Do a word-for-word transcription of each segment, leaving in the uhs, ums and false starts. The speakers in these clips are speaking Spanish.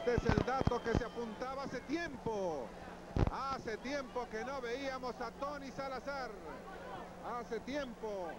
Este es el dato que se apuntaba hace tiempo. Hace tiempo que no veíamos a Tony Salazar. Hace tiempo.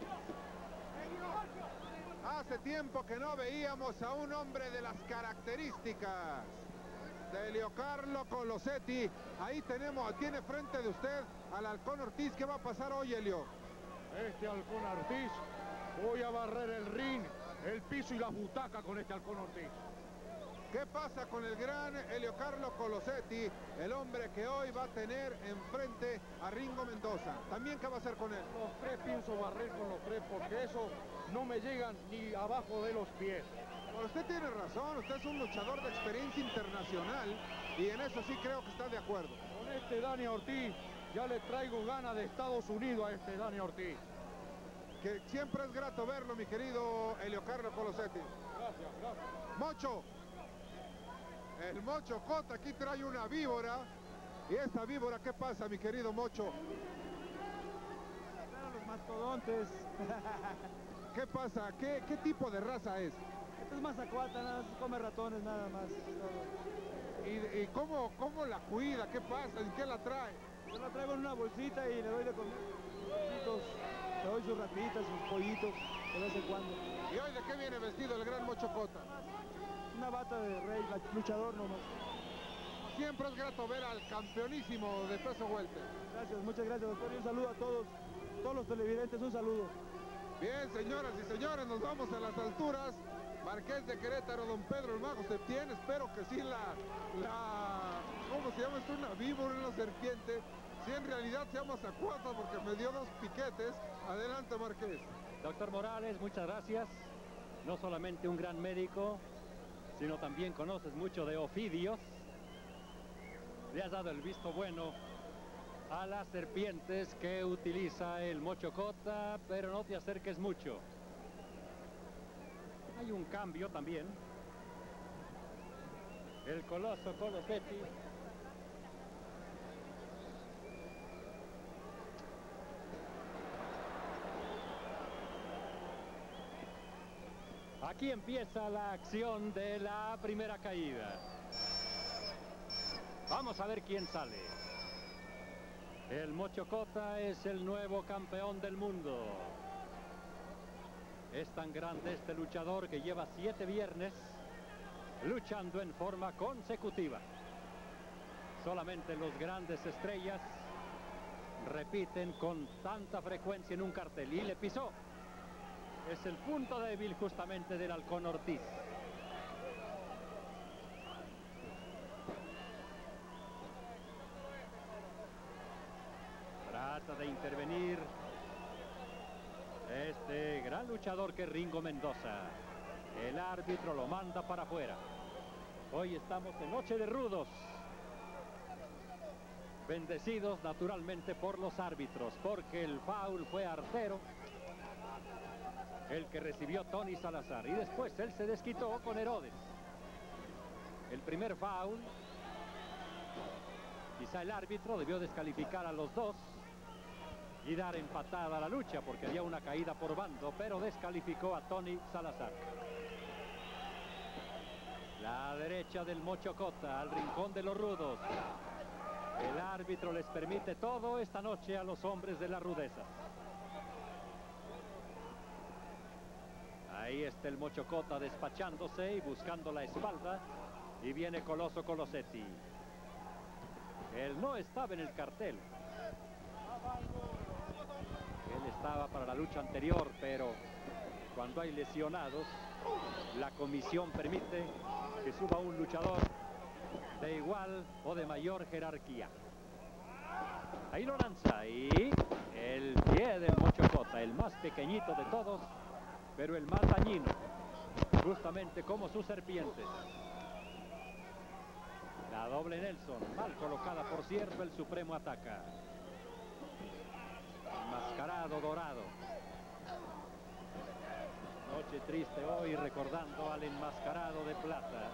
Hace tiempo que no veíamos a un hombre de las características de Leocarlo Colosetti. Ahí tenemos, tiene frente de usted al Halcón Ortiz. ¿Qué va a pasar hoy, Helio? Este Halcón Ortiz, voy a barrer el ring, el piso y la butaca con este Halcón Ortiz. ¿Qué pasa con el gran Leocarlo Colosetti, el hombre que hoy va a tener enfrente a Ringo Mendoza? ¿También qué va a hacer con él? Los tres pienso barrer con los tres porque eso no me llegan ni abajo de los pies. Bueno, usted tiene razón, usted es un luchador de experiencia internacional y en eso sí creo que está de acuerdo. Con este Dani Ortiz ya le traigo ganas de Estados Unidos a este Dani Ortiz. Que siempre es grato verlo, mi querido Leocarlo Colosetti. Gracias, gracias. Mocho. El Mocho Cota aquí trae una víbora. ¿Y esta víbora qué pasa, mi querido Mocho? Claro, los mastodontes. ¿Qué pasa? ¿Qué, qué tipo de raza es? Esto es mazacuata, nada más come ratones nada más. Todo. ¿Y, y cómo, cómo la cuida? ¿Qué pasa? ¿En qué la trae? Yo la traigo en una bolsita y le doy de comer sus le doy sus ratitas, sus pollitos de vez en cuando. ¿Y hoy de qué viene vestido el gran Mocho Cota? Una bata de rey, luchador nomás. Siempre es grato ver al campeonísimo de peso welter. Gracias, muchas gracias, doctor. Y un saludo a todos, todos los televidentes, un saludo. Bien, señoras y señores, nos vamos a las alturas. Marqués de Querétaro, don Pedro el Mago Septién. Espero que sí la, la, ¿cómo se llama esto? Una víbora, una serpiente. Si en realidad se llama zacuata porque me dio dos piquetes. Adelante, Marqués. Doctor Morales, muchas gracias. No solamente un gran médico, sino también conoces mucho de ofidios. Le has dado el visto bueno a las serpientes que utiliza el Mocho Cota, pero no te acerques mucho. Hay un cambio también. El coloso Colosetti aquí empieza la acción de la primera caída. Vamos a ver quién sale. El Mocho Cota es el nuevo campeón del mundo. Es tan grande este luchador que lleva siete viernes luchando en forma consecutiva. Solamente los grandes estrellas repiten con tanta frecuencia en un cartel. Y le pisó. Es el punto débil justamente del Halcón Ortiz. Trata de intervenir este gran luchador que es Ringo Mendoza. El árbitro lo manda para afuera. Hoy estamos en noche de rudos. Bendecidos naturalmente por los árbitros, porque el foul fue artero, el que recibió Tony Salazar, y después él se desquitó con Herodes. El primer foul, quizá el árbitro debió descalificar a los dos y dar empatada a la lucha porque había una caída por bando, pero descalificó a Tony Salazar. La derecha del Mocho Cota al rincón de los rudos. El árbitro les permite todo esta noche a los hombres de la rudeza. Ahí está el Mocho Cota despachándose y buscando la espalda. Y viene Coloso Colosetti. Él no estaba en el cartel. Él estaba para la lucha anterior, pero cuando hay lesionados, la comisión permite que suba un luchador de igual o de mayor jerarquía. Ahí lo lanza y el pie del Mocho Cota, el más pequeñito de todos, pero el más dañino, justamente como sus serpientes. La doble Nelson, mal colocada por cierto, el Supremo ataca. Enmascarado dorado. Noche triste hoy recordando al enmascarado de plata.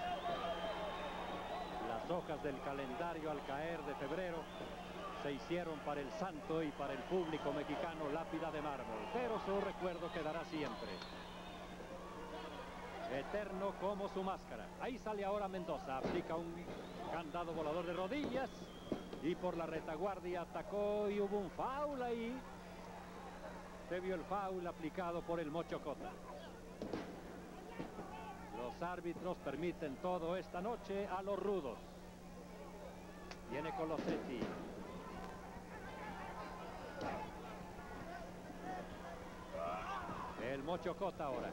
Las hojas del calendario al caer de febrero se hicieron para el santo y para el público mexicano lápida de mármol, pero su recuerdo quedará siempre. eterno como su máscara. Ahí sale ahora Mendoza, aplica un candado volador de rodillas y por la retaguardia atacó y hubo un foul ahí. Se vio el foul aplicado por el Mocho Cota. Los árbitros permiten todo esta noche a los rudos. Viene Colosetti. El Mocho Cota ahora.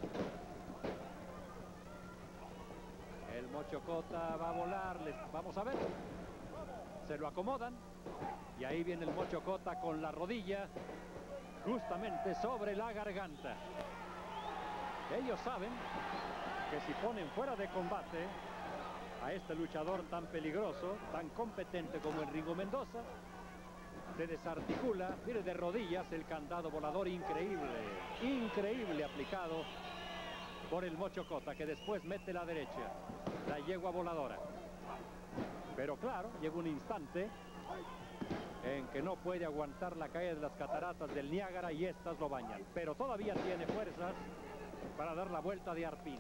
El Mocho Cota va a volar. Les, vamos a ver. Se lo acomodan. Y ahí viene el Mocho Cota con la rodilla justamente sobre la garganta. Ellos saben que si ponen fuera de combate a este luchador tan peligroso, tan competente como Enrico Mendoza, se desarticula, mire, de rodillas el candado volador increíble, increíble aplicado por el Mocho Cota, que después mete la derecha, la yegua voladora. Pero claro, llega un instante en que no puede aguantar la caída de las cataratas del Niágara y estas lo bañan. Pero todavía tiene fuerzas para dar la vuelta de arpín.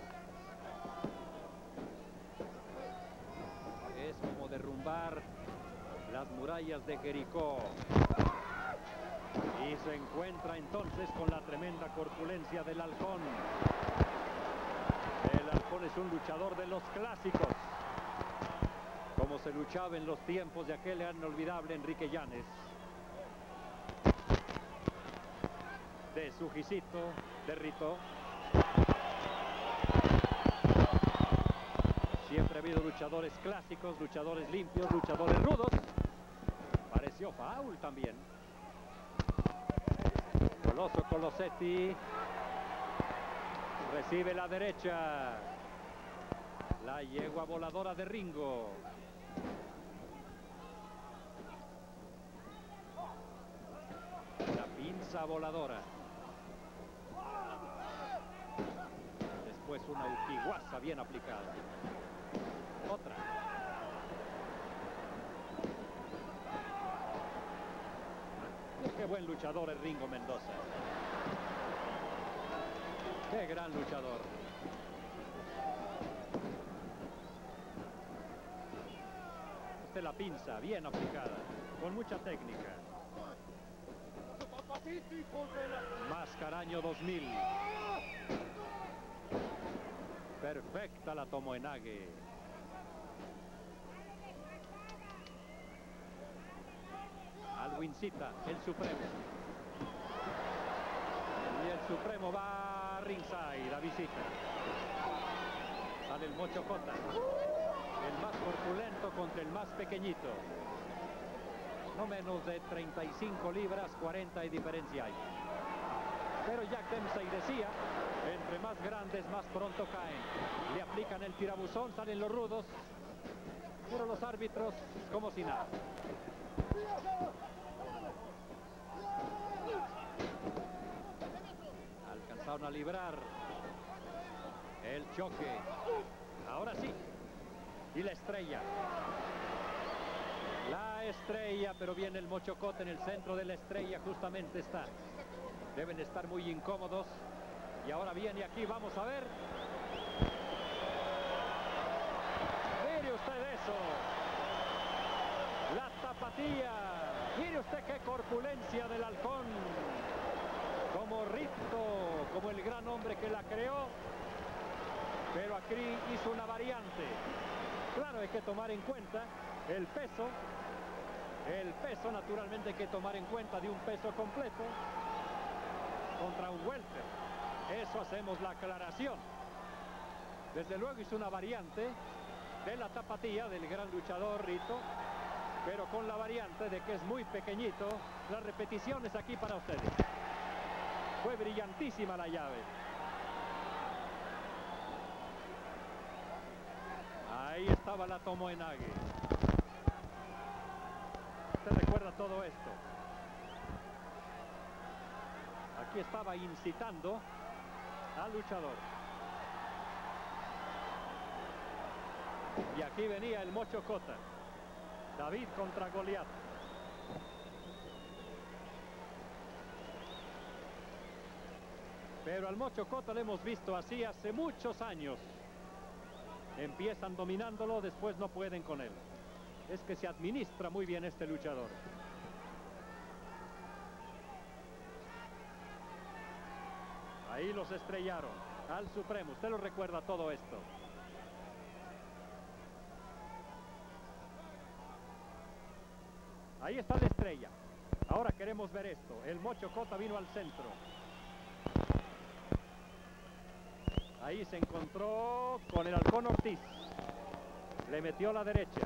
Es como derrumbar las murallas de Jericó. Y se encuentra entonces con la tremenda corpulencia del Halcón. El Halcón es un luchador de los clásicos, como se luchaba en los tiempos de aquel inolvidable Enrique Llanes. De Sujicito, de Rito. Siempre ha habido luchadores clásicos, luchadores limpios, luchadores rudos. Pareció foul también. Coloso Colosetti. Recibe la derecha. La yegua voladora de Ringo. La pinza voladora. Después una ukiguasa bien aplicada. Otra. Qué buen luchador es Ringo Mendoza. Qué gran luchador. Este la pinza, bien aplicada, con mucha técnica. Máscara año dos mil. Perfecta la Tomoenage. Alwincita, el Supremo. Y el Supremo va a ringside, a visita. Sale el Mocho Cota. El más corpulento contra el más pequeñito. No menos de treinta y cinco libras, cuarenta de diferencia hay. Pero Jack Dempsey decía, entre más grandes, más pronto caen. Le aplican el tirabuzón, salen los rudos. Pero los árbitros, como si nada. Alcanzaron a librar el choque. Ahora sí. Y la estrella. La estrella, pero viene el Mocho Cota en el centro de la estrella, justamente está. Deben estar muy incómodos. Y ahora viene aquí, vamos a ver. Mire usted eso. La tapatía. Mire usted qué corpulencia del Halcón. Como Rito, como el gran hombre que la creó. Pero aquí hizo una variante. Claro, hay que tomar en cuenta el peso. El peso, naturalmente, hay que tomar en cuenta de un peso completo contra un welter. Eso hacemos la aclaración. Desde luego hizo una variante de la tapatía del gran luchador Rito, pero con la variante de que es muy pequeñito. Las repeticiones aquí para ustedes. Fue brillantísima la llave. Ahí estaba la Tomoenage. Usted recuerda todo esto. Aquí estaba incitando al luchador. Y aquí venía el Mocho Cota. David contra Goliat. Pero al Mocho Cota lo hemos visto así hace muchos años. Empiezan dominándolo, después no pueden con él. Es que se administra muy bien este luchador. Ahí los estrellaron al Supremo. Usted lo recuerda todo esto. Ahí está la estrella. Ahora queremos ver esto. El Mocho Cota vino al centro. Ahí se encontró con el Halcón Ortiz. Le metió la derecha.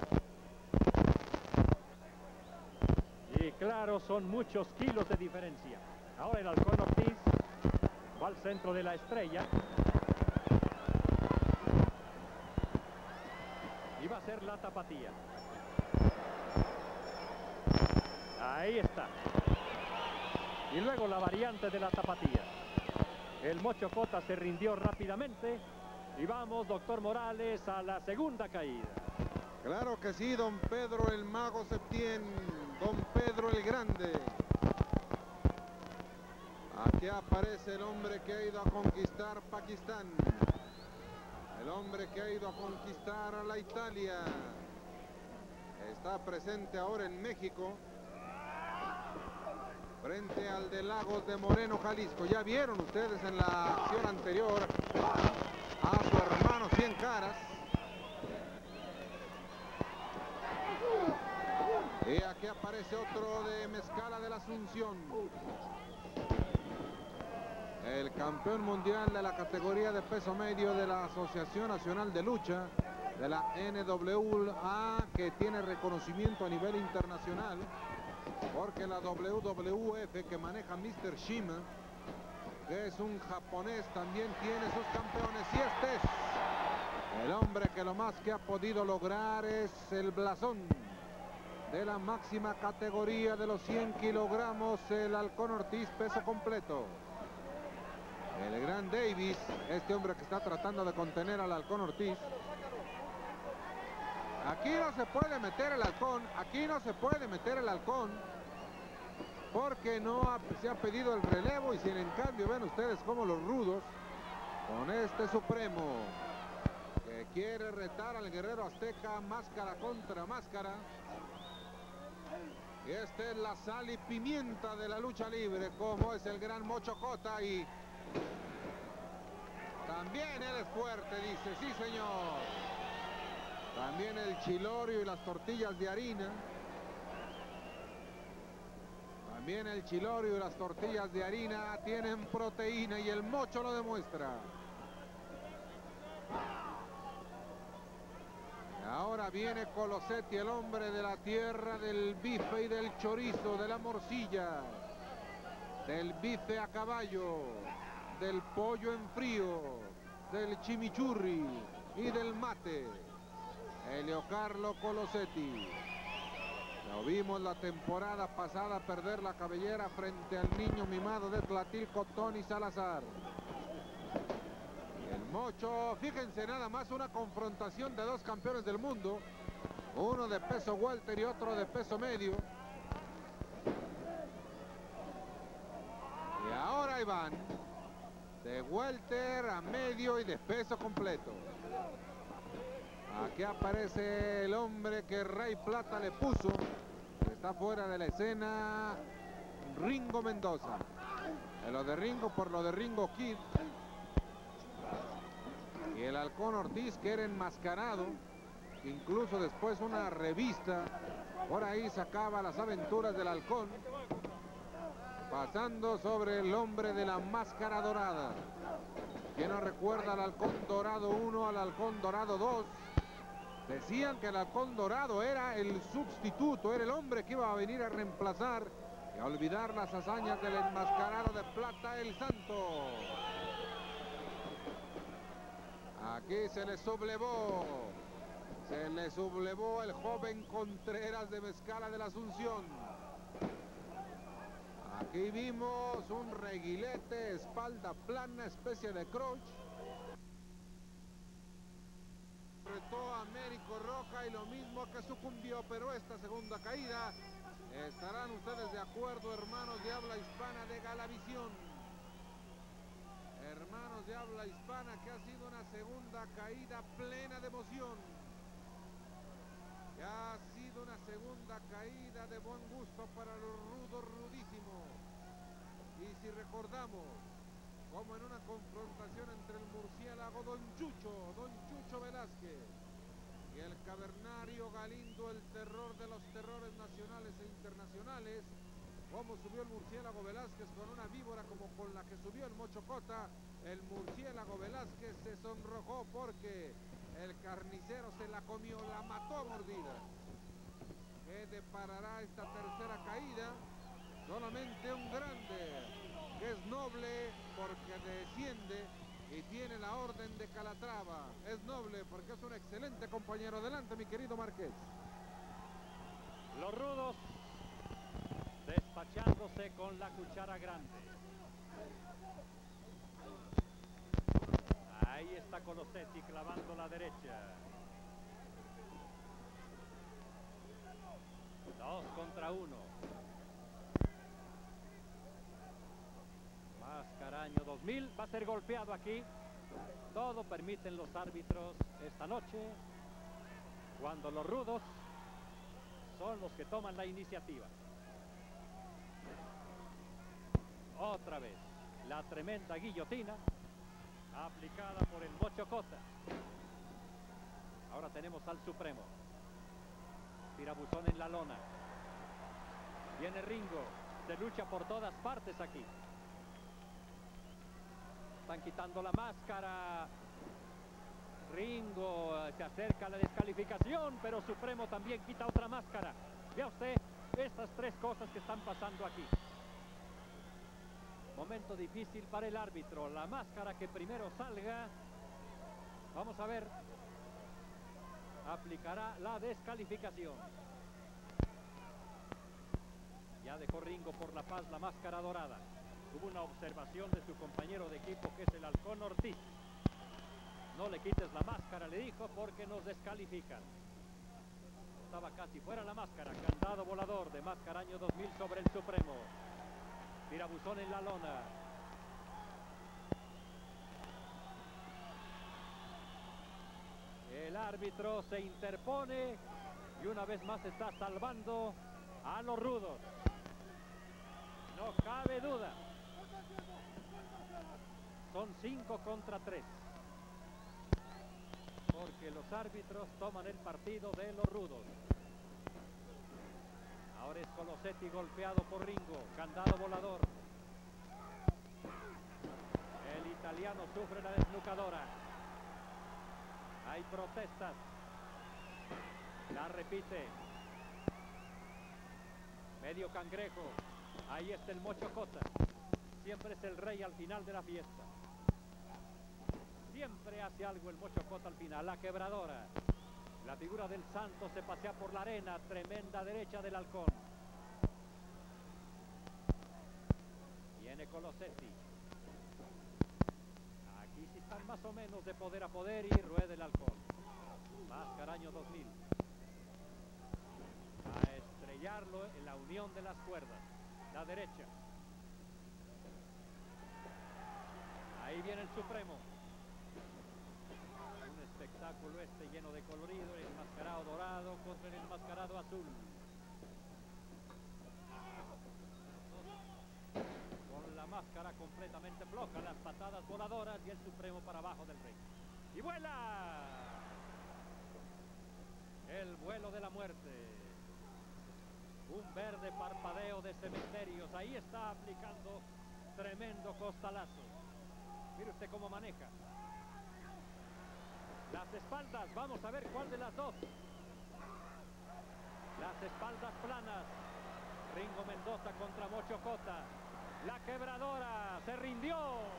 Y claro, son muchos kilos de diferencia. Ahora el Halcón Ortiz va al centro de la estrella. Y va a ser la tapatía. Ahí está. Y luego la variante de la tapatía. El Mocho Cota se rindió rápidamente. Y vamos, doctor Morales, a la segunda caída. Claro que sí, don Pedro el Mago Septién, don Pedro el Grande. Aquí aparece el hombre que ha ido a conquistar Pakistán. El hombre que ha ido a conquistar a la Italia. Está presente ahora en México. Frente al de Lagos de Moreno, Jalisco. Ya vieron ustedes en la acción anterior a su hermano Cien Caras. Y aquí aparece otro de Mezcala de la Asunción. El campeón mundial de la categoría de peso medio de la Asociación Nacional de Lucha, de la N W A, que tiene reconocimiento a nivel internacional. Porque la W W F, que maneja mister Shima, que es un japonés, también tiene sus campeones. Y este es el hombre que lo más que ha podido lograr es el blasón de la máxima categoría de los cien kilogramos, el Halcón Ortiz, peso completo. El gran Davis, este hombre que está tratando de contener al Halcón Ortiz. Aquí no se puede meter el halcón, aquí no se puede meter el halcón, porque no ha, se ha pedido el relevo. Y si en cambio ven ustedes como los rudos, con este Supremo, que quiere retar al guerrero azteca, máscara contra máscara. Y esta es la sal y pimienta de la lucha libre, como es el gran Mocho Cota. Y también él es fuerte, dice, sí señor. También el chilorio y las tortillas de harina. También el chilorio y las tortillas de harina tienen proteína y el Mocho lo demuestra. Y ahora viene Colosetti, el hombre de la tierra del bife y del chorizo, de la morcilla, del bife a caballo, del pollo en frío, del chimichurri y del mate. Helio Carlo Colosetti. Lo vimos la temporada pasada perder la cabellera frente al niño mimado de Tlatilco, Tony Salazar. Y el Mocho, fíjense nada más, una confrontación de dos campeones del mundo. Uno de peso welter y otro de peso medio. Y ahora ahí van. De welter a medio y de peso completo. Aquí aparece el hombre que Rey Plata le puso. Está fuera de la escena, Ringo Mendoza. En lo de Ringo por lo de Ringo Kid. Y el Halcón Ortiz, que era enmascarado. Incluso después una revista por ahí sacaba las aventuras del Halcón, pasando sobre el hombre de la máscara dorada. ¿Quién no recuerda al Halcón Dorado uno, al Halcón Dorado dos? Decían que el Halcón Dorado era el sustituto, era el hombre que iba a venir a reemplazar y a olvidar las hazañas del enmascarado de plata, el Santo. Aquí se le sublevó, se le sublevó el joven Contreras de Mezcala de la Asunción. Aquí vimos un reguilete, espalda plana, especie de crotch. Retó a Américo Roja y lo mismo que sucumbió, pero esta segunda caída, estarán ustedes de acuerdo, hermanos de habla hispana de Galavisión. de habla hispana, que ha sido una segunda caída plena de emoción. Que ha sido una segunda caída de buen gusto para los rudos rudísimos. Y si recordamos, como en una confrontación entre el murciélago Don Chucho, Don Chucho Velázquez, y el cavernario Galindo, el terror de los terrores nacionales e internacionales, como subió el murciélago Velázquez con una víbora como con la que subió el Mocho Cota, el murciélago Velázquez se sonrojó porque el carnicero se la comió, la mató a mordidas. ¿Qué deparará esta tercera caída? Solamente un grande, que es noble porque desciende y tiene la orden de Calatrava. Es noble porque es un excelente compañero. Adelante, mi querido Márquez. Los rudos despachándose con la cuchara grande. Ahí está Colosetti clavando la derecha. Dos contra uno. Mascaraño dos mil va a ser golpeado aquí. Todo permiten los árbitros esta noche, cuando los rudos son los que toman la iniciativa. Otra vez la tremenda guillotina aplicada por el Mocho Cota. Ahora tenemos al Supremo. Tirabuzón en la lona. Viene Ringo. Se lucha por todas partes aquí. Están quitando la máscara. Ringo se acerca a la descalificación, pero Supremo también quita otra máscara. Vea usted estas tres cosas que están pasando aquí. Momento difícil para el árbitro. La máscara que primero salga. Vamos a ver. Aplicará la descalificación. Ya dejó Ringo por la paz la máscara dorada. Hubo una observación de su compañero de equipo, que es el Halcón Ortiz. No le quites la máscara, le dijo, porque nos descalifican. Estaba casi fuera la máscara. Candado volador de Mascaraño dos mil sobre el Supremo. Tirabuzón en la lona. El árbitro se interpone y una vez más está salvando a los rudos. No cabe duda. Son cinco contra tres. Porque los árbitros toman el partido de los rudos. Ahora es Colosetti golpeado por Ringo. Candado volador. El italiano sufre la desnucadora. Hay protestas. La repite. Medio cangrejo. Ahí está el Mocho Cota. Siempre es el rey al final de la fiesta. Siempre hace algo el Mocho Cota al final. La quebradora. La figura del santo se pasea por la arena. Tremenda derecha del halcón. Viene Colosetti. Aquí sí están más o menos de poder a poder y rueda el halcón. Mascaraño dos mil. A estrellarlo en la unión de las cuerdas. La derecha. Ahí viene el Supremo. Un espectáculo este lleno de colorido. El enmascarado dorado contra el enmascarado azul. Con la máscara completamente floja. Las patadas voladoras y el Supremo para abajo del rey. ¡Y vuela! El vuelo de la muerte. Un verde parpadeo de cementerios. Ahí está aplicando tremendo costalazo. Mire usted cómo maneja. Las espaldas. Vamos a ver cuál de las dos. Las espaldas planas. Ringo Mendoza contra Mocho Cota. La quebradora. Se rindió.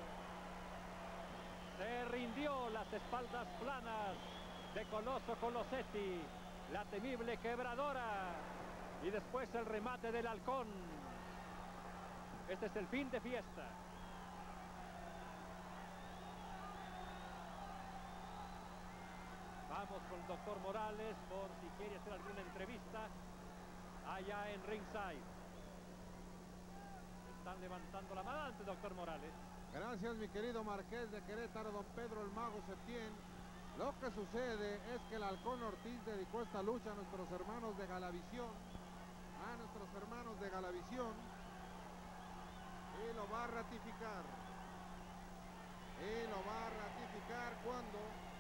Se rindió. Las espaldas planas de Coloso Colosetti. La temible quebradora. Y después el remate del halcón. Este es el fin de fiesta. Vamos con el doctor Morales por si quiere hacer alguna entrevista allá en ringside. Están levantando la mano. Adelante, doctor Morales. Gracias, mi querido Marqués de Querétaro, don Pedro el Mago Septién. Lo que sucede es que el Halcón Ortiz dedicó esta lucha a nuestros hermanos de Galavisión, a nuestros hermanos de Galavisión, y lo va a ratificar. Y lo va a ratificar cuando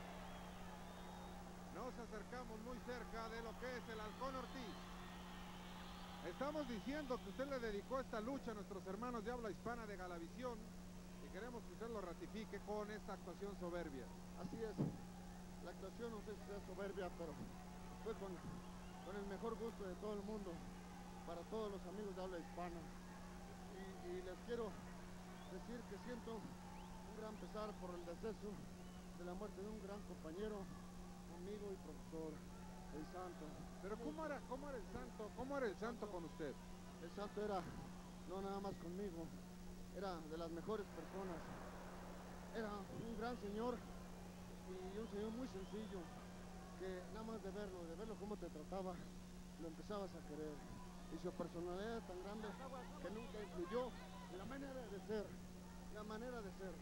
nos acercamos muy cerca de lo que es el Halcón Ortiz. Estamos diciendo que usted le dedicó esta lucha a nuestros hermanos de habla hispana de Galavisión y queremos que usted lo ratifique con esta actuación soberbia. Así es, la actuación no sé si sea soberbia, pero fue con, con el mejor gusto de todo el mundo, para todos los amigos de habla hispana. Y, y les quiero decir que siento un gran pesar por el deceso de la muerte de un gran compañero, amigo y profesor, el Santo. Pero ¿cómo era, cómo era el Santo? ¿Cómo era el Santo con usted? El Santo era, no nada más conmigo, era de las mejores personas. Era un gran señor y un señor muy sencillo, que nada más de verlo, de verlo cómo te trataba, lo empezabas a querer. Y su personalidad tan grande que nunca influyó en la manera de ser, la manera de ser.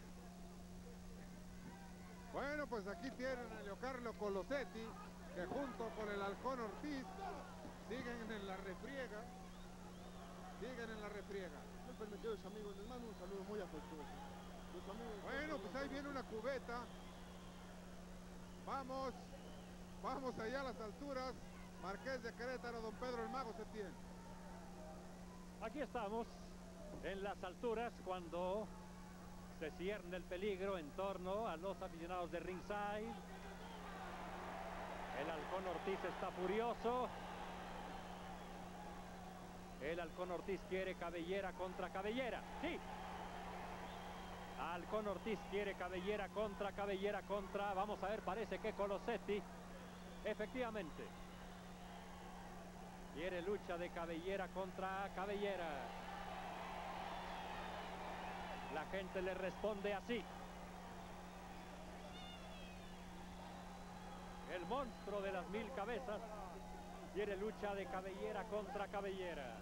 Bueno, pues aquí tienen a Leocarlo Colosetti, que junto con el Halcón Ortiz siguen en la refriega, siguen en la refriega. Muy permitidos amigos, les mando un saludo muy afectuoso. Los amigos, bueno, pues ahí viene una cubeta. Vamos, vamos allá a las alturas. Marqués de Querétaro, don Pedro el Mago Septién. Aquí estamos en las alturas cuando se cierne el peligro en torno a los aficionados de ringside. El Halcón Ortiz está furioso. El Halcón Ortiz quiere cabellera contra cabellera. Sí. Halcón Ortiz quiere cabellera contra cabellera contra. Vamos a ver, parece que Colosetti efectivamente quiere lucha de cabellera contra cabellera. La gente le responde así. El monstruo de las mil cabezas quiere lucha de cabellera contra cabellera.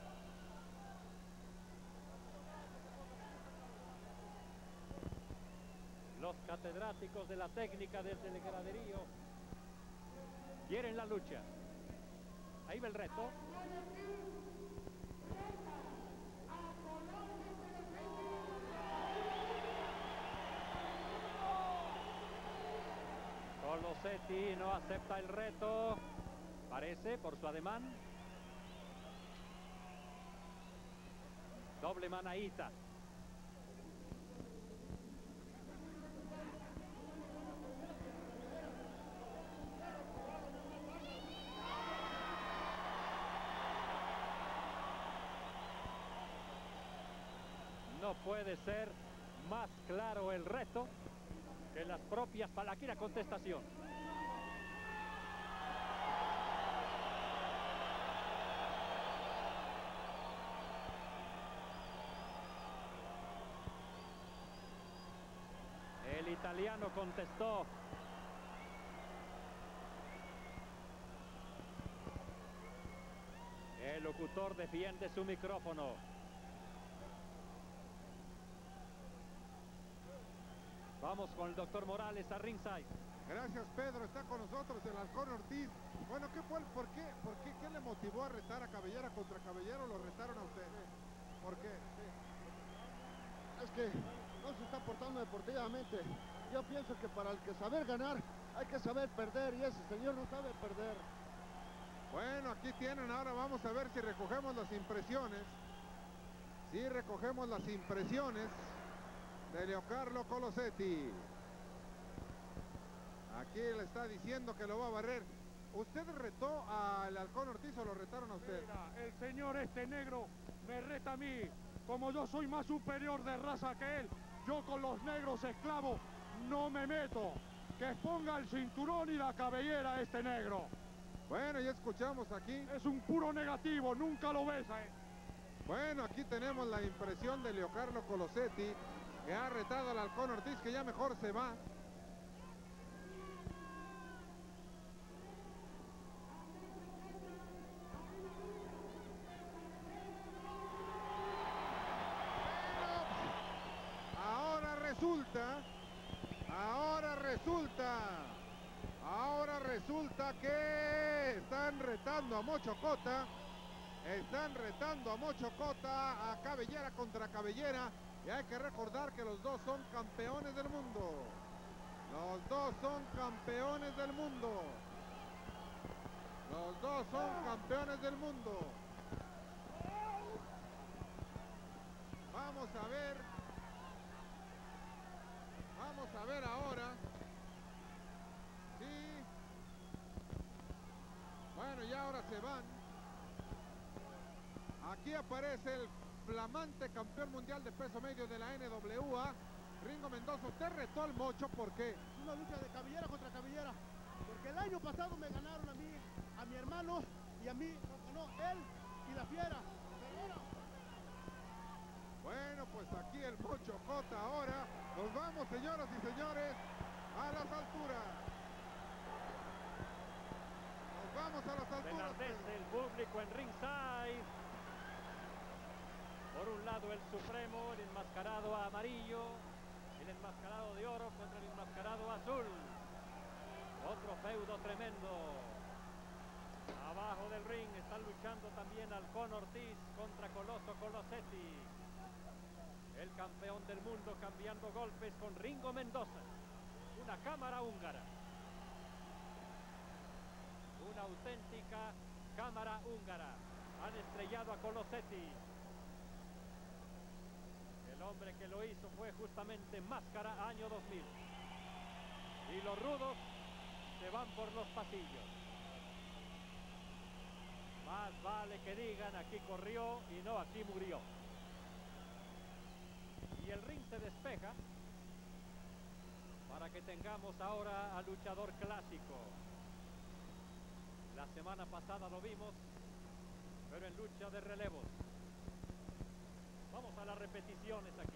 Los catedráticos de la técnica desde el graderío quieren la lucha. Ahí va el reto. Colosetti no acepta el reto, parece, por su ademán. Doble manaíta. No puede ser más claro el reto que las propias palabras. Aquí la contestación. El italiano contestó. El locutor defiende su micrófono. Vamos con el doctor Morales a ringside. Gracias, Pedro. Está con nosotros el Halcón Ortiz. Bueno, ¿qué fue? ¿Por qué? ¿Por qué? ¿Qué le motivó a retar a Cabellera contra Cabellero? ¿Lo retaron a usted? ¿Por qué? Es que no se está portando deportivamente. Yo pienso que para el que saber ganar hay que saber perder, y ese señor no sabe perder. Bueno, aquí tienen. Ahora vamos a ver si recogemos las impresiones. Si recogemos las impresiones de Leocarlo Colosetti. Aquí le está diciendo que lo va a barrer. ¿Usted retó al Halcón Ortiz o lo retaron a usted? Mira, el señor este negro me reta a mí. Como yo soy más superior de raza que él, yo con los negros esclavos no me meto. Que ponga el cinturón y la cabellera a este negro. Bueno, ya escuchamos aquí. Es un puro negativo, nunca lo besa. Eh. Bueno, aquí tenemos la impresión de Leocarlo Colosetti, que ha retado al Halcón Ortiz, que ya mejor se va. Ahora resulta, ahora resulta, ahora resulta que están retando a Mochocota, están retando a Mochocota, a Cabellera contra Cabellera, y hay que recordar que los dos son campeones del mundo. Los dos son campeones del mundo. Los dos son campeones del mundo. Vamos a ver. Vamos a ver ahora. Sí. Bueno, ya ahora se van. Aquí aparece el flamante campeón mundial de peso medio de la N W A, Ringo Mendoza. Usted retó al Mocho, ¿por qué? Es una lucha de cabellera contra cabellera. Porque el año pasado me ganaron a mí, a mi hermano, y a mí nos ganó él y la Fiera. Pero ahora... Bueno, pues aquí el Mochocota ahora. Nos vamos, señoras y señores, a las alturas. Nos vamos a las alturas. Enardece el público en ringside. Por un lado el Supremo, el enmascarado amarillo, el enmascarado de oro contra el enmascarado azul. Otro feudo tremendo. Abajo del ring están luchando también Halcón Ortiz contra Coloso Colosetti. El campeón del mundo cambiando golpes con Ringo Mendoza. Una cámara húngara. Una auténtica cámara húngara. Han estrellado a Colosetti. El hombre que lo hizo fue justamente Máscara, año dos mil. Y los rudos se van por los pasillos. Más vale que digan aquí corrió y no aquí murió. Y el ring se despeja para que tengamos ahora al luchador clásico. La semana pasada lo vimos, pero en lucha de relevos. Vamos a las repeticiones aquí.